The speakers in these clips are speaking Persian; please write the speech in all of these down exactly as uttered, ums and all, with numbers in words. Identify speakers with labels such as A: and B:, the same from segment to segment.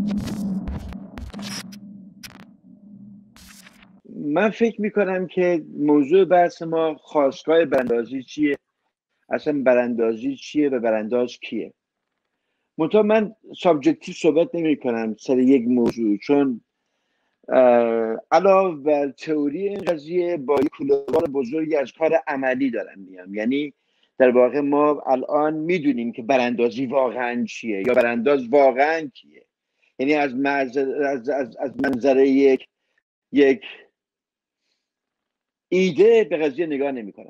A: من فکر میکنم که موضوع بحث ما خواستگاه براندازی چیه، اصلا براندازی چیه و برانداز کیه. منتها من سابجکتیو صحبت نمی کنم سر یک موضوع، چون علاوه بر تئوری این قضیه با یک کله‌بار بزرگی از کار عملی دارم میام. یعنی در واقع ما الان میدونیم که براندازی واقعا چیه یا برانداز واقعا کیه. یعنی از منظر از, از, از منظره یک یک ایده به قضیه نگاه نمی کنم.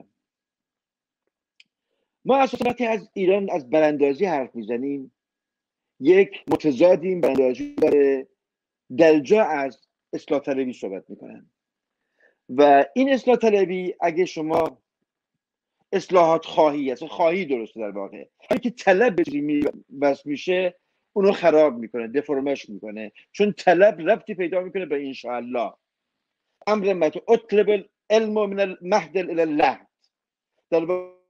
A: ما اساسا وقتی از ایران از براندازی حرف میزنیم یک متضادیم براندازی داره، در جا از اصلاح طلبی صحبت میکنن و این اصلاح طلبی اگه شما اصلاحات خواهی اصلا خواهی درسته در واقع هر که طلب به چیزی بس میشه اونو خراب میکنه، دفرمش میکنه، چون طلب ربطی پیدا میکنه به انشاءالله. امر متو اطلب العلم من المهد الى اللحد. در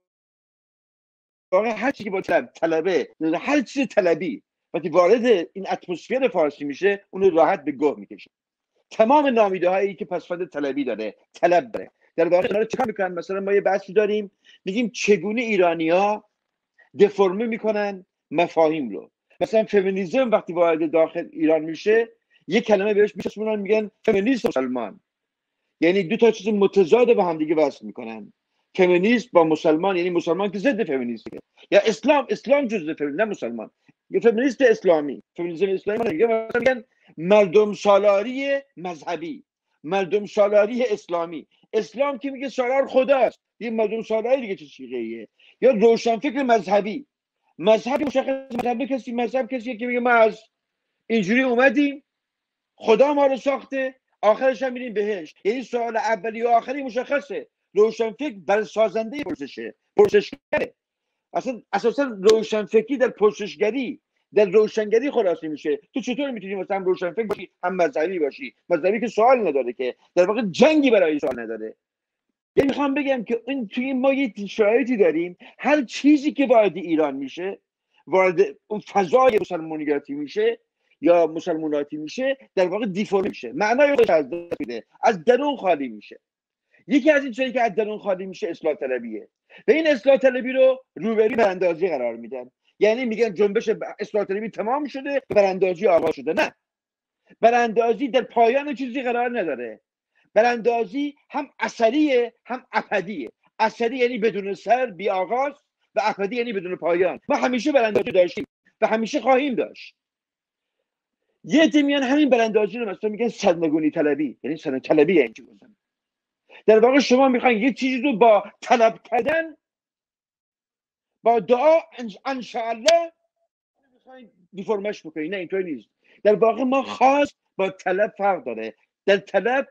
A: واقع هر چیزی که با طلب طلبه، هر چیز طلبی وقتی وارد این اتمسفر فارسی میشه اونو راحت به گوه میکشه. تمام نامیده هایی که پسفند طلبی داره، طلب داره، در واقع اینا رو چیکار میکنن؟ مثلا ما یه بحثی داریم میگیم چگونه ایرانی‌ها دفرمه میکنن مفاهیم رو. مثلا فمینیسم وقتی وارد داخل ایران میشه یه کلمه بهش میشناسونن میگن فمینیست مسلمان، یعنی دو تا چیز متضاد با هم دیگه وصل میکنن. فمینیست با مسلمان، یعنی مسلمان که ضد فمینیسته، یا اسلام اسلام جزء فمینیست نه مسلمان، یه فمینیست اسلامی، فمینیسم اسلامی میگه مثلا میگن مردم سالاری مذهبی، مردم سالاری اسلامی. اسلام که میگه سالار خداست، یه مردم سالاری دیگه چه چیزیه. یا روشنفکر مذهبی، مذهبی مشخص مذهبی کسی مذهب کسی که میگه ما از اینجوری اومدیم خدا ما رو ساخته آخرش هم میریم بهش. یعنی سوال اولی و آخری مشخصه. روشنفکر بر سازنده پرسشه، پرسشگره. اصلا اساسا روشنفکری در پرسشگری در روشنگری خلاصه میشه. تو چطور میتونی مثلا روشنفکر باشی هم مذهبی باشی؟ مذهبی که سوال نداره، که در واقع جنگی برای سوال نداره. یعنی میخوام بگم که این توی ما یه شرایطی داریم هر چیزی که وارد ایران میشه، وارد اون فضای مسلمانیاتی میشه یا مسلماناتی میشه، در واقع دیفورم میشه، معنای خودش از دست میده، از درون خالی میشه. یکی از این چیزایی که از درون خالی میشه اصلاح طلبیه و این اصلاح طلبی رو روبروی براندازی قرار میدن. یعنی میگن جنبش اصلاح طلبی تمام شده، براندازی آغاز شده. نه، براندازی در پایان چیزی قرار نداره. براندازی هم اثریه هم ابدیه. اثری یعنی بدون سر بی آغاز و ابدی یعنی بدون پایان. ما همیشه براندازی داشتیم و همیشه خواهیم داشت. یه عده میان همین براندازی رو مثلا میگن سرنگونی طلبی، یعنی سرنگ طلبی این چیزا. در واقع شما میخواین یه چیزی رو با طلب کردن، با دعا ان شاء الله میخواین دیفرمش بکنید. نه، اینطوری نیست. در واقع ما خواست با طلب فرق داره. در طلب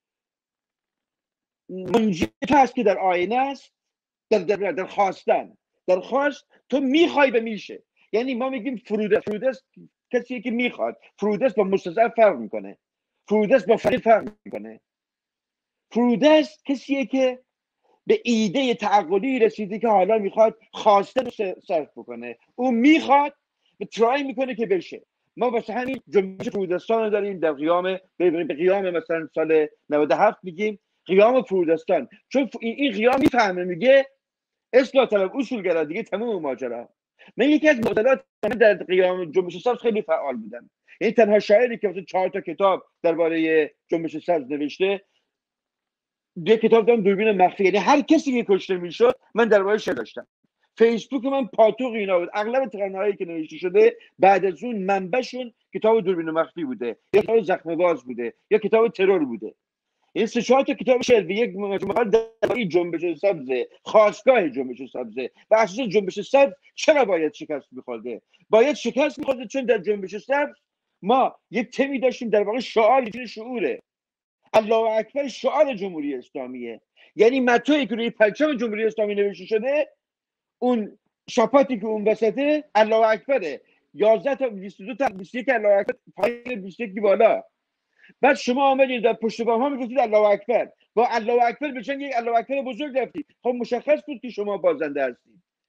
A: منجی هست که در آینه است، در در در خواستن، در خواست تو میخوای به میشه. یعنی ما میگیم فرودست، فرودست کسیه که میخواد. فرودست با مستضعف فرق میکنه، فرودست با فقیر فرق میکنه. فرودست کسیه که به ایده تعقلی رسیده که حالا میخواد خواسته رو صرف بکنه، اون میخواد و ترای میکنه که بشه. ما واسه همین جنبش فرودستان رو داریم در قیام به قیام مثلا سال نود و هفت میگیم قیام فرودستان، چون این قیام میفهمه میگه اصلاح طلب اصولگرا دیگه تمام ماجرا. من یکی از معضلات در قیام جنبش سبز خیلی فعال بودم. این تنها شاعری که مثلا چهار تا کتاب درباره جنبش سبز نوشته. یک کتاب دارم دوربین مخفی، یعنی هر کسی که کشته میشد من درباره‌اش شعر داشتم. فیسبوک من پاتوق اینا بود. اغلب ترانه‌هایی که نوشته شده بعد از اون منبعشون کتاب دوربین مخفی بوده، یا کتاب زخم باز بوده، یا کتاب ترور بوده. این سه چهار تا کتاب شعر به یک مجموعه درباره جنبش سبز، خواستگاه جنبش سبز و اساس جنبش سبز چرا باید شکست می‌خورده. باید شکست می‌خورده چون در جنبش سبز ما یک تمی داشتیم در واقع شعار چیز شعوره. الله اکبر شعار جمهوری اسلامیه. یعنی متویی که روی پرچم جمهوری اسلامی نوشته شده، اون شاپاتی که اون وسطه الله اکبره. یازده تا بیست و دو تا بیست و یک الله اکبر پایین، بیست و یک بالا. بعد شما آمدید در پشت بام ها میگفتید الله اکبر. با الله اکبر بچن یک الله اکبر بزرگ رفتید. خب مشخص بود که شما بازنده هستید.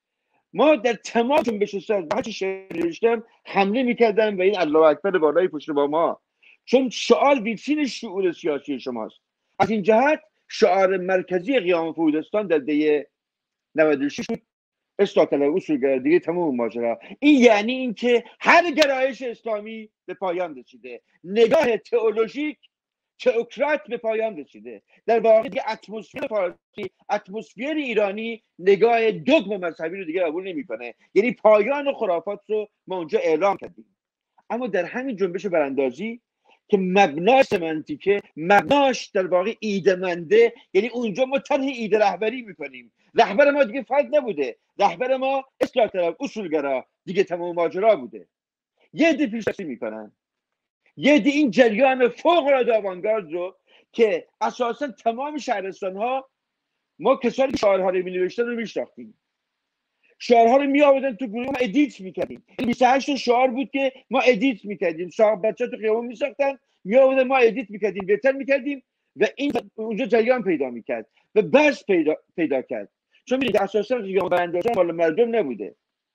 A: ما در تمام جنبش اسلامی هر چی شنیدم حمله میکردن و این الله اکبر بالای پشت با ما، چون شعار ویترین شعور سیاسی شماست. از این جهت شعار مرکزی قیام فرودستان در دهه نود و شش بود اصلاح طلب اصولگرا، دیگه تمام ماجرا. این یعنی اینکه هر گرایش اسلامی به پایان رسیده، نگاه تئولوژیک تئوکرات به پایان رسیده. در واقع دیگه اتمسفر فارسی، اتمسفر ایرانی نگاه دگم مذهبی رو دیگه قبول نمیکنه. یعنی پایان خرافات رو ما اونجا اعلام کردیم. اما در همین جنبش براندازی که مبنای سمنتیکه، مبناش در واقع ایده‌منده، یعنی اونجا ما طرح ایده رهبری میکنیم. رهبر ما دیگه فرد نبوده، رهبر ما اصلاح طلب اصولگرا دیگه تمام ماجرا بوده. یه عده پیشرفتی میکنن، یه عده این جریان فوق العاده آوانگارد رو که اساسا تمام شهرستان ها ما کسانی که شعارها رو می‌نوشتن رو میشناختیم، شعارها رو می آوردن تو گروه، ما ادیت میکردیم. بیست و هشت شعار بود که ما ادیت میکردیم، صاحب بچه تو خیابون میساختن می آوردن، ما ادیت میکردیم، بهتر میکردیم و این اونجا جریان پیدا میکرد و بس پیدا پیدا کرد. چون میدونید اساسا قیام براندازان مال مردم نبوده،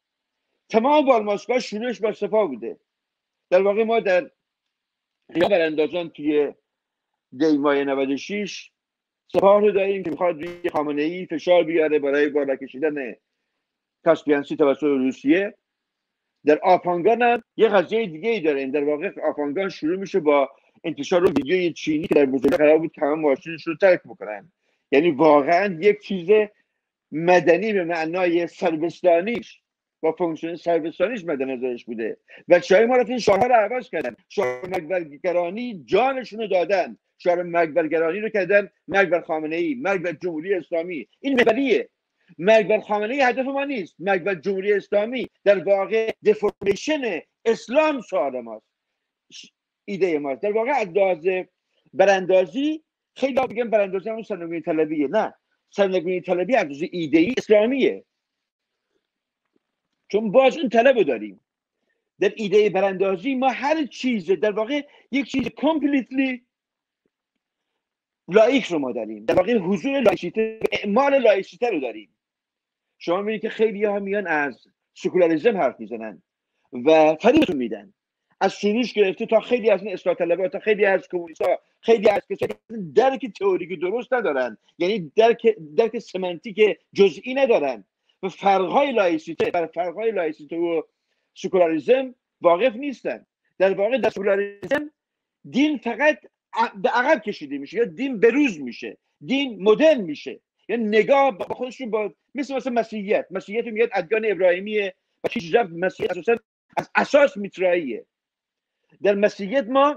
A: تمام بالماسک‌ها شروعش با سپاه بوده. در واقع ما در قیام براندازان توی دی ماه نود و شش سپاه رو داریم که میخواد روی خامنه‌ای فشار بیاره برای بالا کشیدن کاسپیانسی توسط روسیه. در آپانگان هم یه قضیه دیگه ای داره. در واقع آپانگان شروع میشه با انتشار ویدیوی چینی که در بزرگ قرار بود تمام ماشینش رو ترک بکنن. یعنی واقعا یک چیز مدنی به معنای سربستانیش با فونکشن سربستانیش مد نظرش بوده و شاید ما رفتن شعارها رو عوض کردن. شعار مرگبرگرانی جانشون رو دادن، شعار مرگبرگرانی رو کردن مرگ بر خامنه‌ای، مرگ بر جمهوری اسلامی. این محوریه. مرگ بر خامنه‌ای هدف ما نیست، مرگ بر جمهوری اسلامی در واقع دفورمیشن اسلام شعار ماست، ایده ماست. در واقع از لحاظ براندازی خیلی ها بگن براندازی همون سرنگونی طلبیه. نه، سرنگونی طلبی از لحاظ ایده‌ای اسلامیه، چون باز اون طلب رو داریم. در ایده براندازی ما هر چیز در واقع یک چیز کامپلیتلی لایک رو ما داریم، در واقع حضور لایسیته، اعمال لایسیته رو داریم. شما میبینید که خیلی ها میان از سکولاریسم حرف میزنن و فریبتون میدن، از سروش گرفته تا خیلی از این اصلاح طلبها، تا خیلی از کمونیست‌ها، خیلی از کسایی که درک تئوریک درست ندارن، یعنی درک درک سمنتیک جزئی ندارن و فرق‌های لایسیته بر فرق‌های لایسیته و سکولاریسم واقف نیستن. در واقع در سکولاریسم دین فقط به عقب کشیده میشه یا دین بروز میشه، دین مدرن میشه، یعنی نگاه با خودشون با مثل مثلا مسیحیت مسیحیت میاد ادیان ابراهیمیه و هیچ ربط مسیحیت اساسا از اساس میتراییه. در مسیحیت ما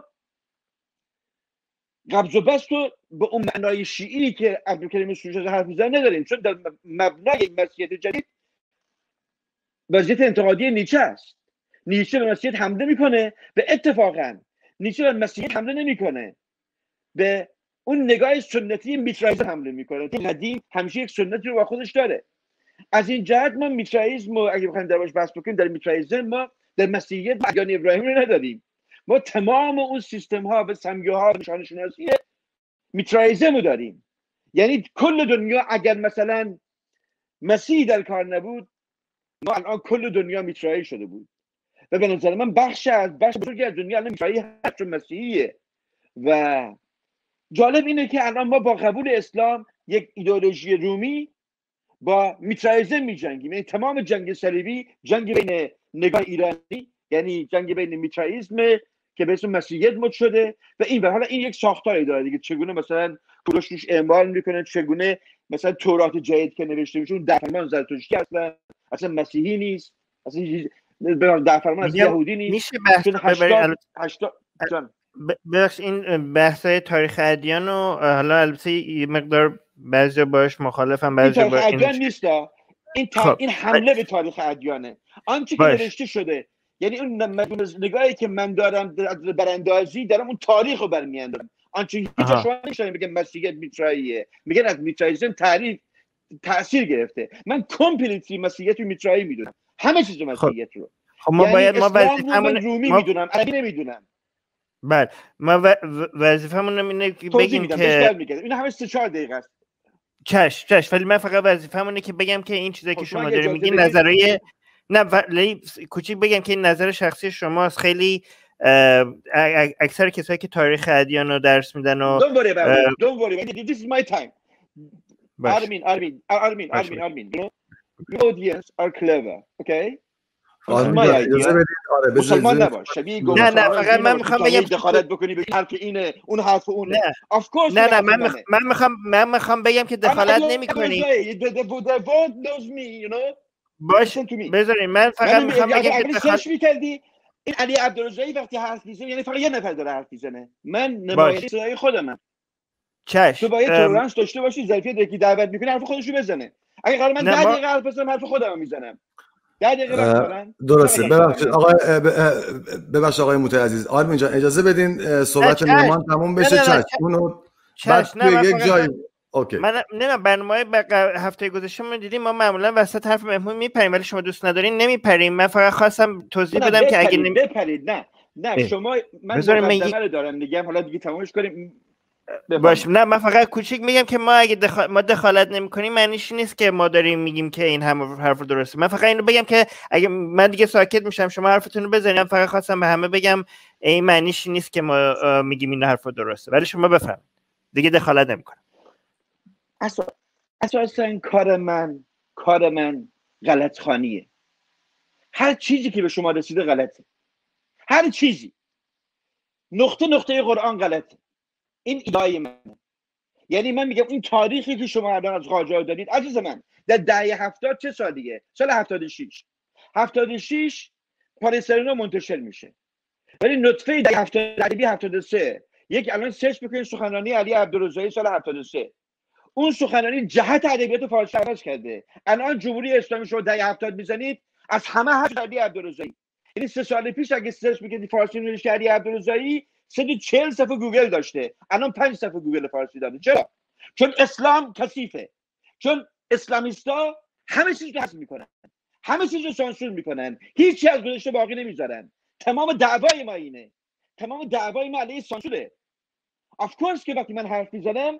A: قبض و بسط رو به اون معنای شیعی که عبدالکریم سروش حرف میزنه نداریم، چون در مبنای مسیحیت جدید وضعیت انتقادی نیچه است. نیچه به مسیحیت حمله میکنه و اتفاقا نیچه به مسیحیت حمله نمیکنه، به اون نگاه سنتی میترائیزم حمله میکنه، چون قدیم همیشه یک سنتی رو با خودش داره. از این جهت ما میترائیزم اگه بخوایم دربارش بحث بکنیم، در میترائیزم ما در مسیحیت ادیان ابراهیمی رو نداریم. ما تمام اون سیستم ها و سمیه ها و نشان شناسی میترائیزم رو داریم. یعنی کل دنیا اگر مثلا مسیح در کار نبود، ما الان کل دنیا میترایی شده بود و به نظر من بخش از بخش بزرگی از دنیا الان میترایی هست و مسیحیه. و جالب اینه که الان ما با قبول اسلام یک ایدئولوژی رومی با میترائیزم میجنگیم. یعنی تمام جنگ صلیبی جنگ بین نگاه ایرانی، یعنی جنگ بین میترائیزم که به اسم مسیحیت مد شده و این به حالا این یک ساختاری داره دیگه، چگونه مثلا کوروش روش اعمال میکنه، چگونه مثلا تورات جدید که نوشته میشه اون در فرمان زرتشتی اصلا اصلا مسیحی نیست، اصلا در فرمان اصلا یهودی نیست.
B: میشه بحث
A: ببرید هشتاد جان
B: بخش این بحث‌های تاریخ ادیان و حالا البته یه مقدار بعضی باش مخالفم، بعضی
A: با
B: با
A: ادیان نیست. این تا...
B: خب.
A: این حمله به تاریخ ادیانه. آنچه که نوشته شده، یعنی اون نگاهی که من دارم در براندازی دارم اون تاریخ رو برمی‌اندازم. آنچه هیچ شما نمی‌شن بگم مسیحیت میترائیه، میگن از میترائیسم تعریف تاثیر گرفته. من کامپلیتلی مسیحیت رو میترایی میدونم، همه چیز مسیحیت رو.
B: خب ما
A: یعنی
B: باید ما
A: وظیفمون رومی
B: ما...
A: میدونم، عربی نمیدونم.
B: بله ما و... وظیفمون اینه که بگیم که
A: این همه سه چهار دقیقه است.
B: چش چش ولی من فقط وظیفه‌م اینه که بگم که این چیزایی که
A: شما
B: شما
A: اگه
B: دارین
A: اجازه
B: میگین
A: بدید-
B: نظریه نه ولی کوچیک بگم که این نظر شخصی شماست. خیلی اه، ا- ا- اکثر کسایی که تاریخ ادیان رو درس میدن و
A: Don't worry about
B: اه،
A: it. Don't worry about it. This is my time.
B: باش
A: Armin, Armin, Armin,
B: باش
A: Armin, Armin. You know, your audience are clever. Okay? This is
C: آرمین
A: my
C: جان اجازه
A: idea.
C: بدید. آره بذار
A: مسلمان
C: اجازه
A: نباش. شبیه
C: بدید.
B: نه نه
A: گمشان
B: فقط من میخوام بگم
A: دخالت بکنی بگی حرف اینه اون حرف اونه.
B: نه
A: Of course
B: نه
A: اون
B: نه
A: حرف
B: من میخ...
A: منه.
B: من میخوام من میخوام بگم که دخالت
A: I'm
B: نمی کنی.
A: The, the, the, the world knows me, you know.
B: باش
A: Listen to me.
B: بذارین من فقط
A: من
B: میخوام بگم که
A: اگه
B: دخالت
A: سرچ میکردی این علی عبدالرضایی وقتی حرف میزنه یعنی فقط یه نفر داره حرف میزنه. من نماینده صدای خودمم.
B: چش
A: تو باید
B: ام،
A: تولرنس داشته باشی، ظرفیت یکی دعوت میکنه حرف خودش رو بزنه. اگه قرار من
B: نه،
A: ده
B: ما-
A: دقیقه حرف بزنم حرف خودم میزنم. ده دقیقه وقت دارن.
C: درسته.
A: چقدر وقت
C: ببخشید
A: دارن؟
C: آقای اه، ب- اه، ببخشید آقای موتی عزیز. آرمین جان اجازه بدین اه، صحبت
B: چش.
C: مهمان تموم بشه.
B: نه، نه، نه،
C: چش اونو بعد
B: چش
C: توی
B: نه من
C: یک
B: فقط
C: جای اوکی.
B: من نه نه برنامه بق- هفته گذشته ما دیدیم ما معمولا وسط حرف مهمون میپریم ولی شما دوست ندارین نمیپریم. من فقط خواستم توضیح
A: نه
B: بدم که اگه
A: بپرید
B: نمی...
A: بپرید نه نه
B: اه.
A: شما من
B: بذارین من
A: مقدمه
B: یک-
A: رو دارم میگم حالا دیگه تمامش کنیم.
B: باش نه من فقط کوچیک میگم که ما اگه دخال... ما دخالت نمیکنیم معنیش نیست که ما داریم میگیم که این هم حرف درسته. من فقط اینو بگم که اگه من دیگه ساکت میشم شما حرفتون رو بزنید. من فقط خواستم به همه بگم این معنیش نیست که ما اه، میگیم این حرف درسته ولی شما بفهم دیگه دخالت نمیکنم.
A: اساسا اساسا کار من کار من غلط خانیه. هر چیزی که به شما رسیده غلطه. هر چیزی نقطه نقطه قرآن غلطه. این ایدای من. یعنی من میگم این تاریخی که شما الان از قاجار دارید عزیز من در دهه هفتاد چه سالیه؟ سال هفتاد و شش. هفتاد و شش پاریسرنا منتشر میشه. ولی نطفه دهه هفتاد ادبی هفتاد و سه یک الان سرچ بکنید سخنرانی علی عبدالرضایی سال هفتاد و سه. اون سخنرانی جهت ادبیات فارسی عوض کرده. الان جمهوری اسلامی شما دهه هفتاد میزنید از همه حرف علی عبدالرضایی. یعنی سه سال پیش اگه سرچ بکنید فارسی نوشته علی عبدالرضایی صد و چهل صفحه گوگل داشته. الان پنج صفحه گوگل فارسی داره. چرا؟ چون اسلام کثیفه. چون اسلامیستا همه چیز رو حذف میکنن. همه چیز رو سانسور میکنن. هیچی از گذشته باقی نمیذارن. تمام دعوای ما اینه. تمام دعوای ما علیه سانسوره. اف کورس که وقتی من حرف میزنم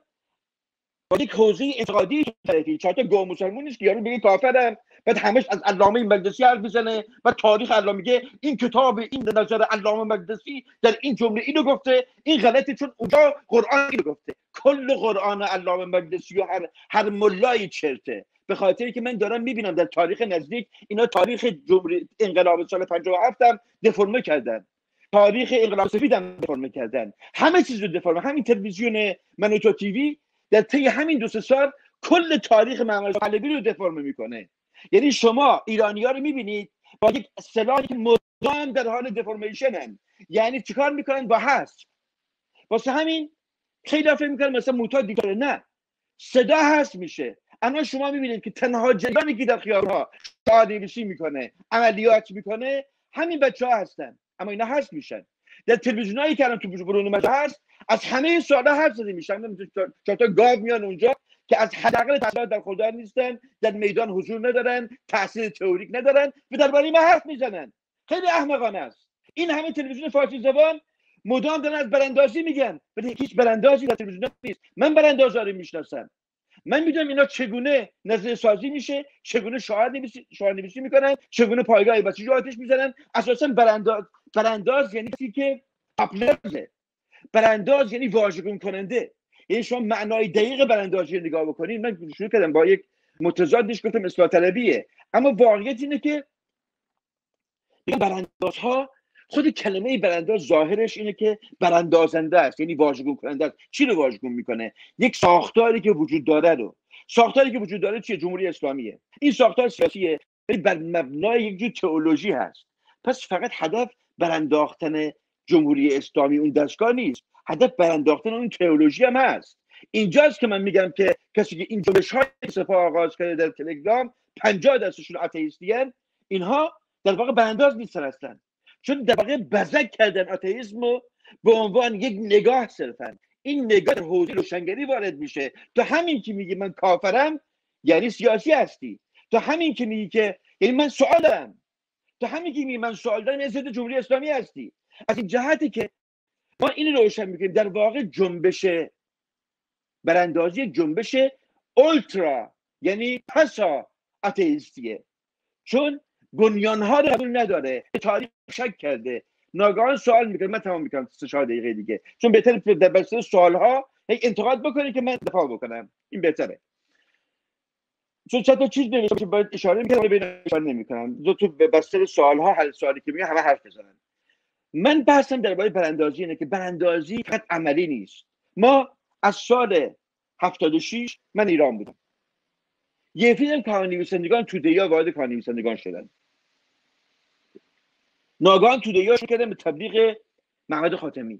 A: با یک حوزه انتقادی طرفی چهار تا گو مسلمون نیست که یارو بگه کافرم بعد همش از علامه مقدسی حرف میزنه و تاریخ علامه میگه این کتاب این نظر علامه مقدسی در این جمله اینو گفته این غلطه چون اونجا قرآن اینو گفته. کل قرآن علامه مقدسی و هر هر ملای چرته. به خاطری که من دارم میبینم در تاریخ نزدیک اینا تاریخ جمهوری انقلاب سال پنجاه و هفت هم دفرمه کردن. تاریخ انقلاب سفید هم دفرمه کردن. همه چیز رو دفرمه. همین تلویزیون منوتو تیوی در طی همین دو سه سال کل تاریخ محمد پهلوی رو دفرمه میکنه. یعنی شما ایرانی‌ها رو میبینید با یک اصطلاحی که مدام در حال دفرمیشنن. یعنی چیکار میکنن با حذف. واسه همین خیلی فکر میکنن مثلا معتاد دیکتاتور. نه صدا حذف میشه. الان شما میبینید که تنها جریانی که در خیابان‌ها شعارنویسی میکنه عملیات میکنه همین بچه‌ها هستن. اما اینا حذف میشن. در تلویزیونایی که الان تو برون اومده هست از همه سوالا حرف زده میشن. چهار تا گاو میان اونجا که از حداقل تحصیلات در خوددار نیستن، در میدان حضور ندارن، تحصیل تئوریک ندارن و درباره ما حرف میزنن. خیلی احمقانه است. این همه تلویزیون فارسی زبان مدام دارن از براندازی میگن ولی هیچ براندازی در تلویزیون نیست. من براندازا رو میشناسم. من میدونم اینا چگونه نظریه سازی میشه، چگونه شعار نویسی شعار نویسی میکنن، چگونه پایگاه بسیجی آتش میزنن. اساسا برانداز برانداز یعنی چیزی که اپلرزه. برانداز یعنی واژگون کننده. یعنی شما معنای دقیق براندازی رو نگاه بکنید. من شروع کردم با یک متضادش گفتم اصلاح طلبیه اما واقعیت اینه که براندازها خود کلمه برانداز ظاهرش اینه که براندازنده است یعنی واژگون کننده است. چی رو واژگون میکنه؟ یک ساختاری که وجود داره رو. ساختاری که وجود داره چیه؟ جمهوری اسلامیه. این ساختار سیاسیه ولی بر مبنای یک جور تئولوژی هست. پس فقط هدف برانداختن جمهوری اسلامی اون دستگاه نیست. هدف برانداختن اون تئولوژی هم هست. اینجاست که من میگم که کسی که این جنبش‌های سپاه آغاز کرده در تلگرام پنجاه درصدشون آتئیستی‌اند. اینها در واقع برانداز نیستن اصلا. چون در واقع بزک کردن آتئیسم رو به عنوان یک نگاه صرفا. این نگاه حوزه روشنگری وارد میشه. تو همین که میگی من کافرم یعنی سیاسی هستی. تو همین که میگی که یعنی من سوال دارم. تو همین که میگی من سوال دارم یعنی ضد جمهوری اسلامی هستی. از این جهتی که ما این رو روشن میکنیم در واقع جنبش براندازی جنبش اولترا یعنی پسا آتئیستیه، چون بنیانها رو قبول نداره، تاریخ شک کرده. ناگهان سوال میکنه، من تمام میکنم سه چهار دقیقه دیگه، چون بهتره در بستر سوالها هی انتقاد بکنه که من دفاع بکنم، این بهتره. چون چند تا چیز نمیشه که باید اشاره میکنم ولی بین اشاره نمیکنم، دو تو بستر سوالها حل سوالی که میگه همه حرف بزنن. من بحثم درباره براندازی اینه که براندازی فقط عملی نیست. ما از سال هفتاد و شش من ایران بودم، یه فیلم کارنویسندگان توده‌ای وارد کارنویسندگان شدن، ناگهان توده‌ای شروع کردن به تبلیغ محمد خاتمی.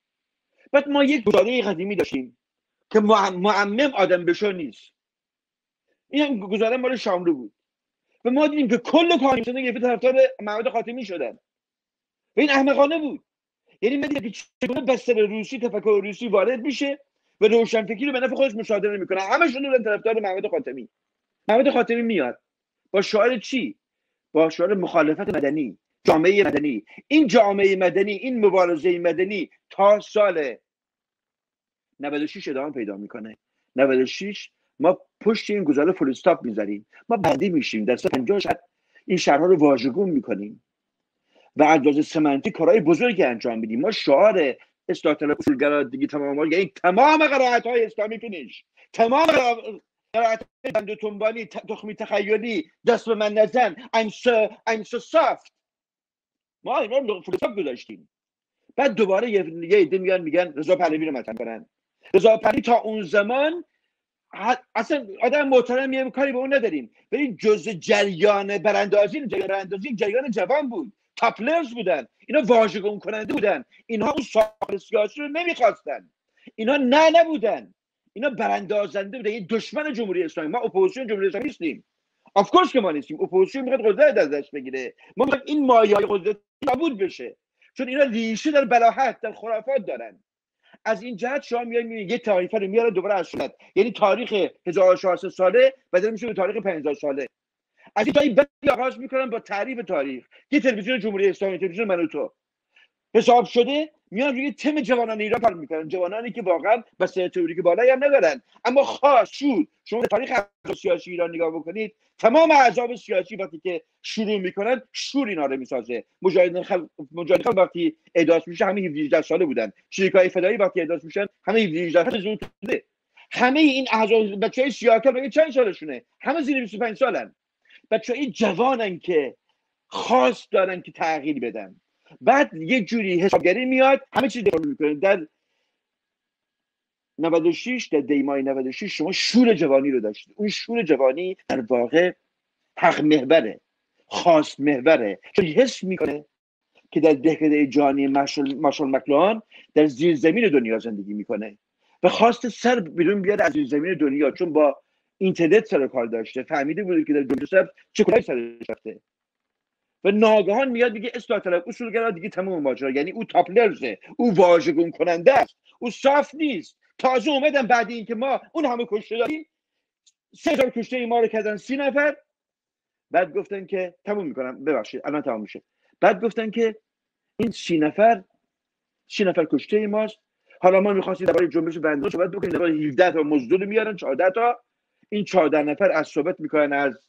A: بعد ما یک گزاره قدیمی داشتیم که معمم آدم بشو نیست، این هم گزاره مال شاملو بود و ما دیدیم که کل کارنویسندگان یه طرفدار محمد خاتمی شدن و این احمقانه بود. یعنی من دیدم که چگونه بستر روسی، تفکر روسی وارد میشه و روشنفکری رو به نفع خودش مصادره میکنه، همشون بودن طرفدار محمد خاتمی. محمد خاتمی میاد با شعار چی؟ با شعار مخالفت مدنی، جامعه مدنی. این جامعه مدنی، این مبارزه مدنی تا سال نود و شش ادامه پیدا میکنه. نود و شش ما پشت این گزاره فول استاپ میذاریم، ما بعدی میشیم، در سال پنجاه این شهرها رو واژگون میکنیم و عدالت سمنتی کارهای بزرگی انجام میدیم. ما شعار اصلاح طلب اصولگرا دیگه تمام، یعنی تمام قرائت‌های اسلامی فینیش، تمام قرائت بند تنبالی، تخمی تخیلی، دست به من نزن، I'm so, I'm so soft، ما اینا رو فلسفه گذاشتیم. بعد دوباره یه یه عده میان میگن رضا پهلوی رو مطرح کنن. رضا پهلوی تا اون زمان اصلا آدم محترمیه، کاری به اون نداریم، ولی جزء جریان براندازی، جریان براندازی جریان جوان بود، تاپلرز بودن، اینا واژگون کننده بودن، اینها اون ساخت سیاسی رو نمیخواستن، اینها نه نبودن، اینا براندازنده بودن. این دشمن جمهوری اسلامی، ما اپوزیسیون جمهوری اسلامی نیستیم، آف کورس که ما نیستیم. اپوزیسیون میخواد قدرت از دست بگیره، ما میخوایم این مایه‌های قدرت نابود بشه، چون اینا ریشه در بلاهت، در خرافات دارن. از این جهت شما میای میبینید یه طایفه رو میاره دوباره از سنت، یعنی تاریخ هزار و چهارصد ساله بدل میشه به تاریخ پنجاه ساله. از این طایفه آغاز میکنن با تعریف تاریخ. یه تلویزیون جمهوری اسلامی، تلویزیون من و تو حساب شده، میان روی تم جوانان ایران کار میکنن، جوانانی که واقعا بسیار تئوریک بالایی هم ندارن، اما خاص شور. شما تاریخ سیاسی ایران نگاه بکنید، تمام احزاب سیاسی وقتی که شروع میکنن شور اینا رو میسازه. مجاهدین خلق مجاهدین خلق وقتی احداث میشه همه هفده هجده ساله بودن، شریکای فدایی وقتی احداث میشن همه هفده هجده ساله زود بوده. همه این احزاب بچهای سیاکل ببین چند سالشونه، همه زیر بیست و پنج سالن، بچهای جوانن که خاص دارن که تغییر بدن. بعد یه جوری حسابگری میاد، همه چیز دیگه میکنه. در نود و شش، در دیمای نود و شش شما شور جوانی رو داشتید. اون شور جوانی در واقع حق محوره، خاص محوره، چون حس میکنه که در دهکده جانی مارشال مکلوهان در زیر زمین دنیا زندگی میکنه و خواست سر بیرون بیاد از زیر زمین دنیا، چون با اینترنت سر کار داشته، فهمیده بود که در جمهوری اسلامی چه کاری سرش رفته و ناگهان میاد میگه اصلاح طلب اصولگرا دیگه تمام ماجرا. یعنی او تاپلرزه، او واژگون کننده است، او صاف نیست. تازه اومدن بعد اینکه ما اون همه کشته داریم، سه هزار کشته ما رو کردن سی نفر، بعد گفتن که تموم میکنم، ببخشید الان تمام میشه، بعد گفتن که این سی نفر سی نفر کشته ماست، حالا ما می‌خواستیم درباره جنبش بندر صحبت بکنیم، درباره هفده تا مزدور میارن، چهارده تا، این چهارده نفر از صحبت میکنن از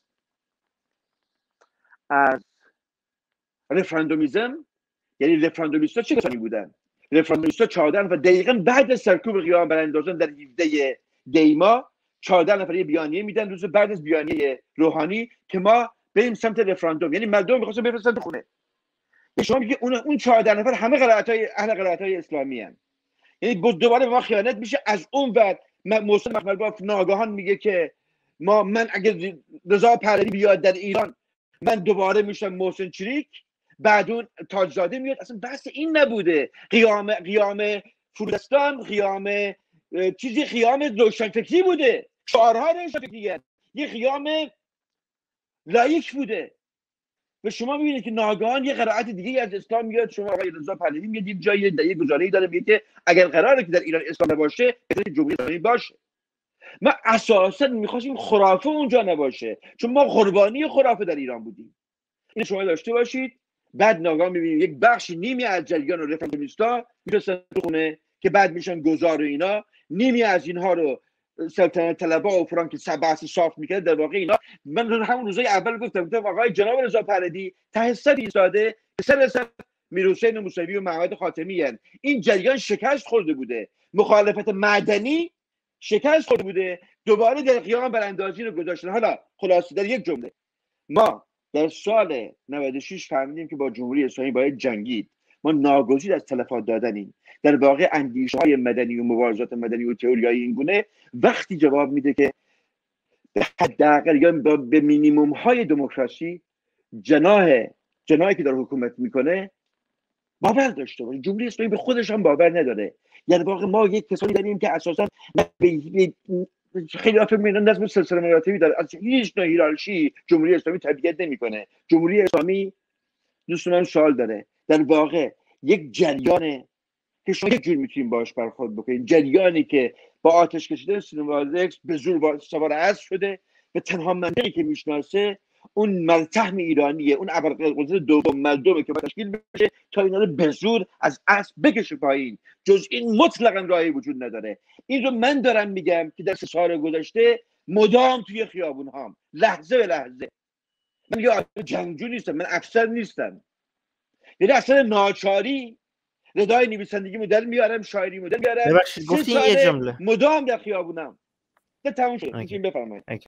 A: از رفراندومیزم. یعنی رفراندومیستا چه کسانی بودن؟ رفراندومیستا چهارده نفر دقیقاً بعد از سرکوب قیام براندازان در هفده دیما چهارده نفر یه بیانیه میدن روز بعد از بیانیه روحانی که ما بریم سمت رفراندوم، یعنی مردم می‌خواستن برن سمت خونه. شما میگه اون اون چهارده نفر همه قرائت‌های اهل قرائت‌های اسلامی ان، یعنی دوباره به ما خیانت میشه. از اون بعد محسن مخملباف ناگهان میگه که ما من اگه رضا پهلوی بیاد در ایران من دوباره میشم محسن چریک، بعد اون تاجزاده میاد. اصلا بحث این نبوده، قیام قیام فرودستان، قیام چیزی قیام روشنفکری بوده، شعارها روشنفکریه، یه قیام لایک بوده. و شما میبینید که ناگهان یه قرائت دیگه از اسلام میاد. شما آقای رضا پهلوی میاد یک جایی در یک گزاره‌ای داره میگه که اگر قراره که در ایران اسلام نباشه بهتره جمهوری اسلامی باشه. ما اساسا میخواستیم خرافه اونجا نباشه، چون ما قربانی خرافه در ایران بودیم. این شما داشته باشید. بعد ناگهان میبینید یک بخش نیمی از جریان رفراندومیستا میرسن تو خونه که بعد میشن گذار و اینا، نیمی از اینها رو سلطنت طلبها و فرانک بحث صاف میکرد، در واقع اینا من همون روزای اول گفتم گفتم آقای جناب رضا پهلوی ته صد ایستاده سر سر میرحسین موسوی و محمد خاتمی هن. این جریان شکست خورده بوده، مخالفت مدنی شکست خورده بوده، دوباره در قیام براندازی رو گذاشتن. حالا خلاصه در یک جمله، ما در سال نود و شش فهمیدیم که با جمهوری اسلامی باید جنگید. ما ناگزیر از تلفات دادنیم. در واقع اندیشه های مدنی و مبارزات مدنی و تئوریای این گونه وقتی جواب میده که به حداقل یا به مینیمم های دموکراسی جناح جناحی که داره حکومت میکنه باور داشته باشه. جمهوری اسلامی به خودش هم باور نداره. یعنی واقعا ما یک کسانی داریم که اساسا خیلی افراد میگن نظم سلسله مراتبی داره، از هیچ نوع هیرارشی جمهوری اسلامی تبعیت نمیکنه. جمهوری اسلامی دوست من سوال داره، در واقع یک جریانه که شما یک جور میتونید باش برخورد بکنید، جریانی که با آتش کشیدن سینما اکس به زور سوار اسب شده و تنها منطقی که میشناسه اون ملتحم ایرانیه، اون ابرقدرت دوم ملدومه که باید تشکیل بشه تا اینا رو به زور از اسب بکشه پایین. جز این مطلقاً راهی وجود نداره. این رو من دارم میگم که در سه سال گذشته مدام توی خیابون هام لحظه به لحظه، من یه آدم جنگجو نیستم، من افسر نیستم، یعنی اصلا ناچاری ردای نویسندگی مدل میارم، شاعری مدل میارم،
B: ببخشید گفتی یه جمله
A: مدام در خیابونم. ده تموم شد. این بفرمایید.